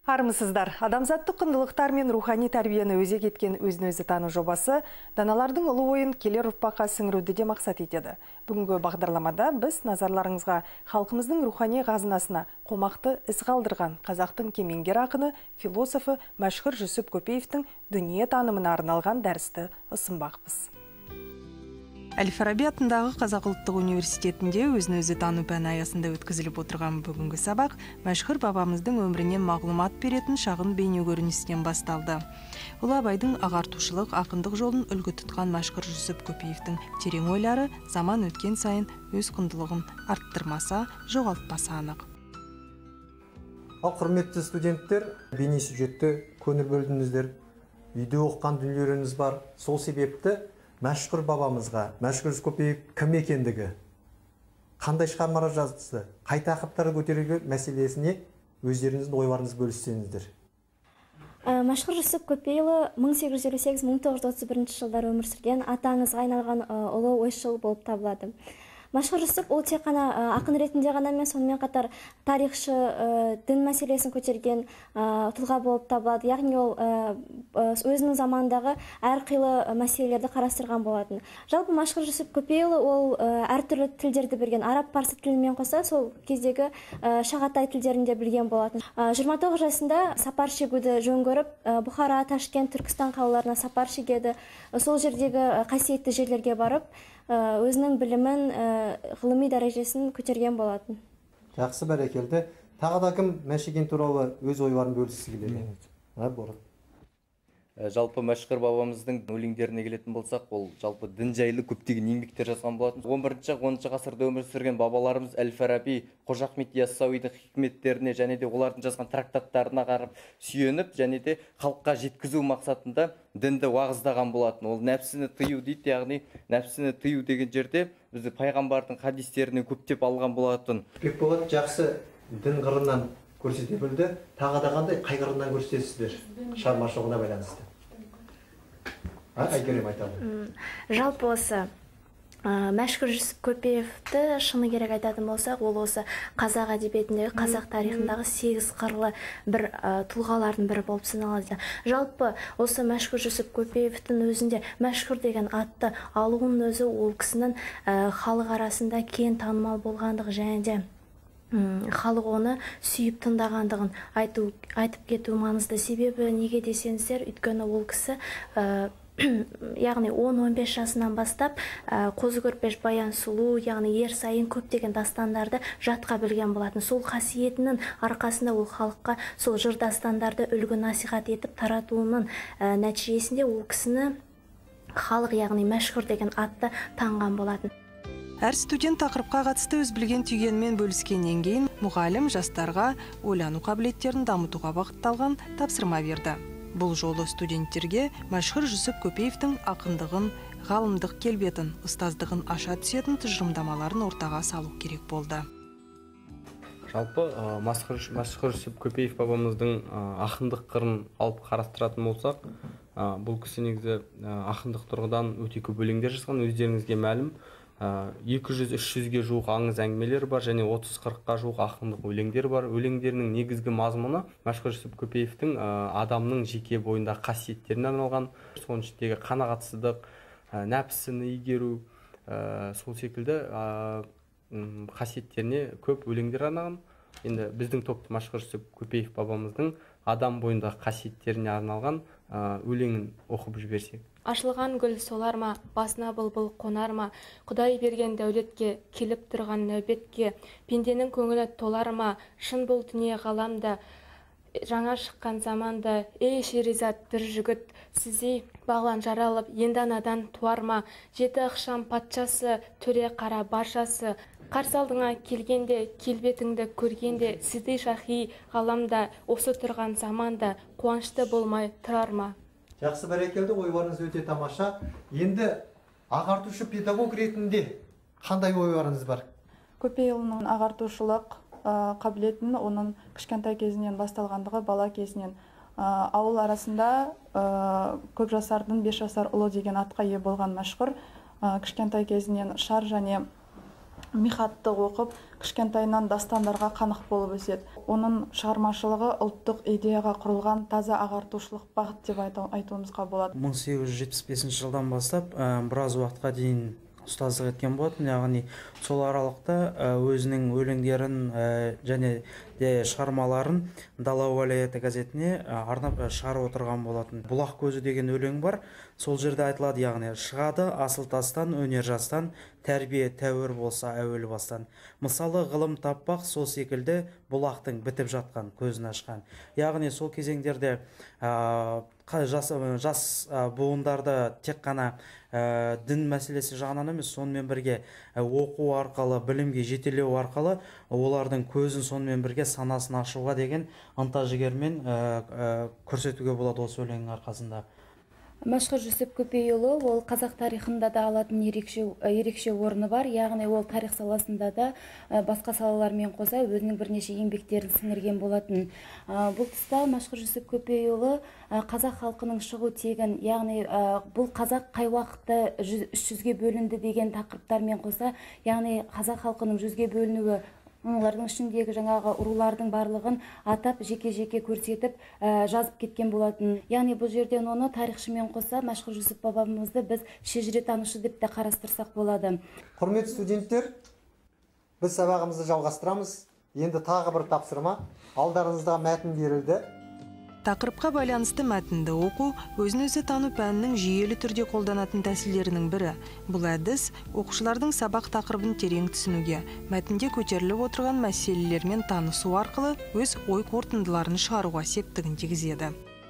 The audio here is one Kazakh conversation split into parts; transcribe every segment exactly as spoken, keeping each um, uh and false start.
Армысыздар. Адамзаттық құндылықтар мен рухани тәрбиені өзек еткен өзін-өзі тану жобасы даналардың ұлы ойын келер ұрпаққа сіңіруді де мақсат етеді. Бүгінгі бағдарламада біз назарларыңызға халқымыздың рухани қазынасына қомақты із қалдырған қазақтың кемеңгер ақыны, философы Мәшһүр Жүсіп Көпеевтің дүние танымына арналған дәрісті ұсынбақпыз. Әл-Фараби атындағы Қазақ ұлттық университетінде өзін-өзі тану пәні аясында өткізіліп отырған бүгінгі сабақ Мәшһүр бабамыздың өмірінен мағлұмат беретін шағын бейне көріністен басталды. Ұлы Абайдың ағартушылық, ақындық жолын үлгі тұтқан Мәшһүр Жүсіп Көпеевтің терең ойлары заман өткен сайын өз құндылығын арттырмаса, жоғалтпаса анық. Ал құрметті студенттер, бейне сюжетті көңіл бөлдіңіздер, үйде оққан дүниелеріңіз бар. Сол себепті Мәшһүр бабамызға Мәшһүр Жүсіп Көпеев кім екендігі, қандай шығармалар жазды, қай тақырыптарды көтеруге мәселесіне өздеріңіздің ойларыңызды бөліссеңіздер. Мәшһүр Жүсіп Көпеұлы мың сегіз жүз елу сегіз мың тоғыз жүз отыз бірінші жылдары өмір сүрген, аты аңызға айналған ұлы ойшыл болып табылады. Мәшһүр Жүсіп ол тек қана ақын ретінде ғана емес, сонымен қатар тарихшы, дін мәселесін көтерген тұлға болып табылады. Яғни ол өзінің замандағы әрқилы мәселелерді қарастырған болатын. Жалпы Мәшһүр Жүсіп Көпеұлы ол әртүрлі тілдерді білген, араб, парсы тілімен қоса сол кездегі шағатай тілдерін де білген болатын. жиырма тоғыз жасында сапар шегуді жөн көріп, Бұхара, Ташкент, Түркістан қалаларына сапар шегеді. Сол жердегі қасиетті жерлерге барып, өзінің білімін, ғылыми дәрежесін көтерген болатын. Жақсы, бәрекелді. Тағы да кім Мәшеген туралы өз ойларын бөліссі келеді? Жалпы Мәшһүр бабамыздың өлеңдеріне келетін болсақ, ол жалпы дін жайлы көптеген еңбектер жазған болатын. он бірінші оныншы ғасырда өмір сүрген бабаларымыз Әл-Фараби, Қожа Ахмет Яссауидің хикметтеріне және де олардың жазған трактаттарына қарап сүйеніп, және де халыққа жеткізу мақсатында дінді уағыздаған болатын. Ол нәпсіні тыю дейді, яғни нәпсіні тыю деген жерде бізді пайғамбардың хадистерінен көптеп алған болатын. Бекболат жақсы дін қырынан көрсете білді. Тағы да қандай қай қырынан көрсетесіздер шығармашылығына байланысты? Әйгерім айтады. Жалпы осы Мәшһүр Жүсіп Көпеевті шыны керек айтатын болсақ, ол осы қазақ әдебиетіндегі, қазақ тарихындағы сегіз қырлы бір тұлғалардың бірі болып саналады. Жалпы осы Мәшһүр Жүсіп Көпеевтің өзінде Мәшһүр деген атты алуының өзі ол кісінің халық арасында кең танымал болғандығы және де халық оны сүйіп тыңдағандығын айтып кету маңызды. Себебі неге десеңіздер, өйткені ол кісі яғни он он бес жасынан бастап Қозы Көрпеш, Баян Сұлу, яғни ер сайын көптеген дастандарды жатқа білген болатын. Сол қасиетінің арқасында ол халыққа сол жыр дастандарды үлгі насихат етіп таратуының нәтижесінде ол кісіні халық, яғни Мәшһүр деген атты таңған болатын. Әр студент тақырыпқа қатысты өз білген түйгенмен бөліскеннен кейін мұғалім жастарға ойлану қабілеттерін дамытуға бағытталған тапсырма берді. Бұл жолы студенттерге Мәшһүр Жүсіп Көпеевтің ақындығын, ғалымдық келбетін, ұстаздығын аша түсетін тұжырымдамаларын ортаға салу керек болды. Жалпы Мәшһүр Жүсіп Көпеев бабамыздың ақындық қырын алып қарастыратын болсақ, бұл кісі негізі ақындық тұрғыдан өте көп өлеңдер жазған, өздеріңізге мәлім. екі жүз үш жүзге жуық аңыз әңгімелер бар және отыз қырыққа жуық ақындық өлеңдер бар. Өлеңдерінің негізгі мазмұны Мәшһүр Жүсіп Көпеевтің адамның жеке бойындағы қасиеттеріне арналған. Соның ішіндегі қанағатсыздық, нәпсіні игеру, сол секілді қасиеттеріне көп өлеңдер арналған. Енді біздің топты Мәшһүр Жүсіп Көпеев бабамыздың адам бойындағы қасиеттеріне арналған өлеңін оқып жіберсек. Ашылған гүл солар ма, басына бұлбұл қонар ма, Құдай берген дәулетке, келіп тұрған нәубетке, пенденің көңілі толар ма, шын бұл дүние ғаламда, жаңа шыққан заманда, ей шеризат бір жігіт, сіздей бағлан жаралып, енді анадан туар ма, жеті ықшам патшасы, төре қара баршасы, қарсы алдыңа келгенде, келбетіңді көргенде, сіздей шахи ғаламда, осы тұрған заманда, қуанышты болмай тұрар ма? Жақсы, бәрекелді, ойларыңыз өте тамаша. Енді ағартушы педагог ретінде қандай ойларыңыз бар? Көпеұлының ағартушылық қабілетін оның кішкентай кезінен басталғандығы бала кезінен. Ауыл арасында көп жасардың бес жасар ұлы деген атқа ие болған Мәшһүр кішкентай кезінен шар және михатты оқып, кішкентайынан дастандарға қанық болып өседі. Оның шығармашылығы ұлттық идеяға құрылған таза ағартушылық бағыт деп айтуымызға болады. мың сегіз жүз жетпіс бесінші жылдан бастап біраз уақытқа дейін ұстаздық еткен болатын, яғни сол аралықта өзінің өлеңдерін және де шығармаларын Дала уәлаяты газетіне арнап шығарып отырған болатын. Бұлақ көзі деген өлең бар, сол жерде айтылады, яғни шығады асыл тастан, өнер жастан, тәрбие тәуір болса әуел бастан. Мысалы ғылым таппақ сол секілді бұлақтың бітіп жатқан көзін ашқан. Яғни сол кезеңдерде жас, жас буындарды тек қана дін мәселесі жағынан емес, сонымен бірге оқу арқылы, білімге жетелеу арқылы олардың көзін сонымен бірге санасын ашуға деген ынта жігермен көрсетуге болады осы өлеңнің арқасында. Мәшһүр Жүсіп Көпейұлы ол қазақ тарихында да алатын ерекше, ерекше орны бар, яғни ол тарих саласында да басқа салалармен қоса өзінің бірнеше еңбектерін сіңірген болатын. Бұл тұста Мәшһүр Жүсіп Көпейұлы қазақ халқының шығу тегін, яғни бұл қазақ қай уақытта үш жүзге бөлінді деген тақырыптармен қоса, яғни қазақ халқының жүзге бөлінуі, олардың ішіндегі жаңағы рулардың барлығын атап жеке-жеке көрсетіп жазып кеткен болатын. Яғни бұл жерден оны тарихшымен қоса Мәшһүр Жүсіп бабамызды біз шежіре танушы деп те қарастырсақ болады. Құрметті студенттер, біз сабағымызды жалғастырамыз. Енді тағы бір тапсырма. Алдарыңызда мәтін берілді. Тақырыпқа байланысты мәтінді оқу өзін-өзі тану пәнінің жүйелі түрде қолданатын тәсілдерінің бірі. Бұл әдіс оқушылардың сабақ тақырыбын терең түсінуге, мәтінде көтеріліп отырған мәселелермен танысу арқылы өз ой қорытындыларын шығаруға септігін тигізеді.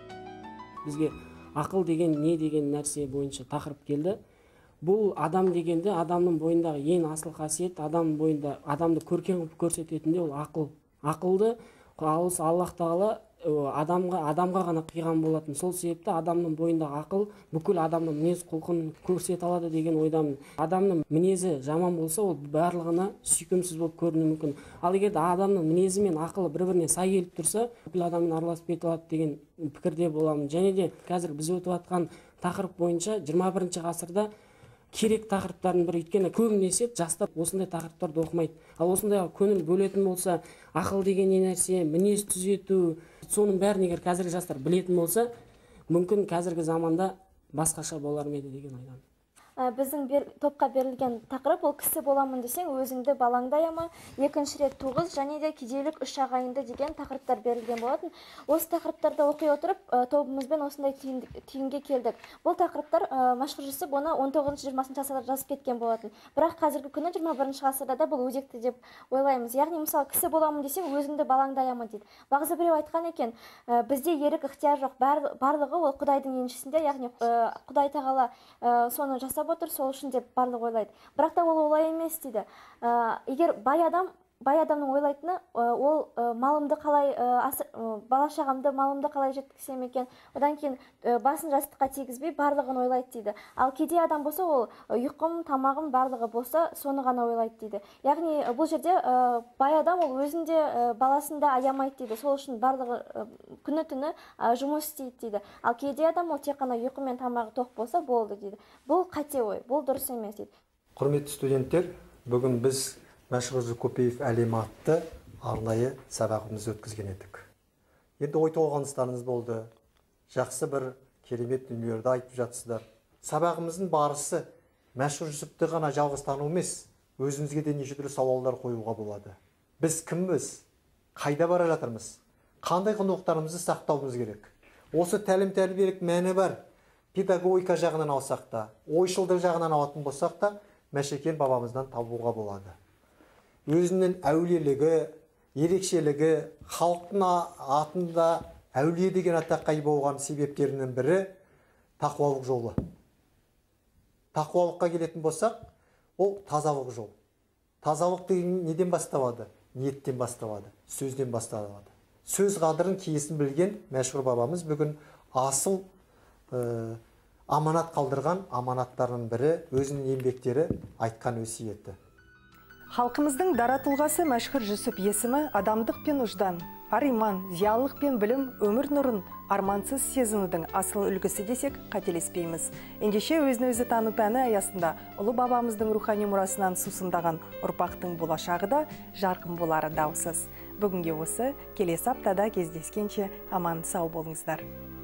Бізге ақыл деген не деген нәрсе бойынша тақырып келді. Бұл адам дегенде адамның бойындағы ең асыл қасиет, адамның бойында адамды көркем көрсететінде ол ақыл. Ақылды Аллах Тағала адамға адамға ғана қиған болатын. Сол себепті адамның бойындағы ақыл бүкіл адамның мінез құлқын көрсете алады деген ойдамын. Адамның мінезі жаман болса, ол барлығына сүйкімсіз болып көрінуі мүмкін. Ал егер адамның мінезі мен ақылы бір-біріне сай келіп тұрса, бүкіл адаммен араласып кете алады деген пікірде боламын. Және де қазір біз өтіп жатқан тақырып бойынша жиырма бірінші ғасырда керек тақырыптардың бірі, өйткені көбінесе жастар осындай тақырыптарды оқымайды. Ал осындай көңіл бөлетін болса, ақыл деген не нәрсе, мінез түзету, соның бәрін егер қазіргі жастар білетін болса, мүмкін қазіргі заманда басқаша болар ма еді деген ойдамын. Біздің топқа берілген тақырып ол кісі боламын десең өзіңді балаңдай ама, екінші рет туғыз және де кедейлік үш ағайынды деген тақырыптар берілген болатын. Осы тақырыптарды оқи отырып тобымызбен осындай түйінге келдік. Бұл тақырыптар Мәшһүр Жүсіп оны он тоғызыншы жиырмасыншы ғасырда жазып кеткен болатын. Бірақ қазіргі күні жиырма бірінші ғасырда да бұл өзекті деп ойлаймыз. Яғни мысалы кісі боламын десең өзіңді балаңдай ама дейді. Бағзы біреу айтқан екен, бізде ерік ықтияр жоқ, барлығы ол Құдайдың еншісінде, яғни Құдай Тағала соны жасап отыр, сол үшін деп барлық ойлайды. Бірақ та ол олай емес дейді. Егер бай адам, бай адамның ойлайтыны, ол малымды қалай, бала шағамды, малымды қалай жеткізсем екен, одан кейін басын жастыққа тигізбей барлығын ойлайды дейді. Ал кедей адам болса, ол ұйқым, тамағым барлығы болса, соны ғана ойлайды дейді. Яғни бұл жерде бай адам ол өзінде баласында аямайды дейді. Сол үшін барлығы күні-түні жұмыс істейді дейді. Ал кедей адам ол тек қана ұйқы мен тамағы тоқ болса болды дейді. Бұл қате ой, бұл дұрыс емес дейді. Құрметті студенттер, бүгін біз Мәшһүр Жүсіп Көпеев әлемі атты арнайы сабағымызды өткізген едік. Енді ой толғаныстарыңыз болды. Жақсы бір керемет дүниелерді айтып жатсыздар. Сабағымыздың барысы Мәшһүр Жүсіпті ғана жалғыз тану емес, өзімізге де неше түрлі сауалдар қоюға болады. Біз кімбіз? Қайда бара жатырмыз? Қандай құндылықтарымызды сақтауымыз керек? Осы тәлім-тәрбиелік мәні бар педагогика жағынан алсақ та, ойшылдық жағынан алатын болсақ та, Мәшекең бабамыздан табуға болады. Өзінің әулиелігі, ерекшелігі, халықтың атында әулие деген атаққа ие болған себептерінің бірі тақуалық жолы. Тақуалыққа келетін болсақ, ол тазалық жол. Тазалық деген неден басталады? Ниеттен басталады, сөзден басталады. Сөз қадірін киесін білген мәшһүр бабамыз бүгін асыл аманат қалдырған аманаттарының бірі өзінің еңбектері айтқан өсиеті. Халқымыздың дара тұлғасы Мәшһүр Жүсіп есімі адамдық пен ұждан, Ар иман, зиялылық пен білім өмір нұрын армансыз сезінудің асыл үлгісі десек қателеспейміз. Ендеше өзін өзі тану пәні аясында ұлы бабамыздың рухани мұрасынан сусындаған ұрпақтың болашағы да жарқын болары даусыз. Бүгінге осы, келесі аптада кездескенше аман сау болыңыздар.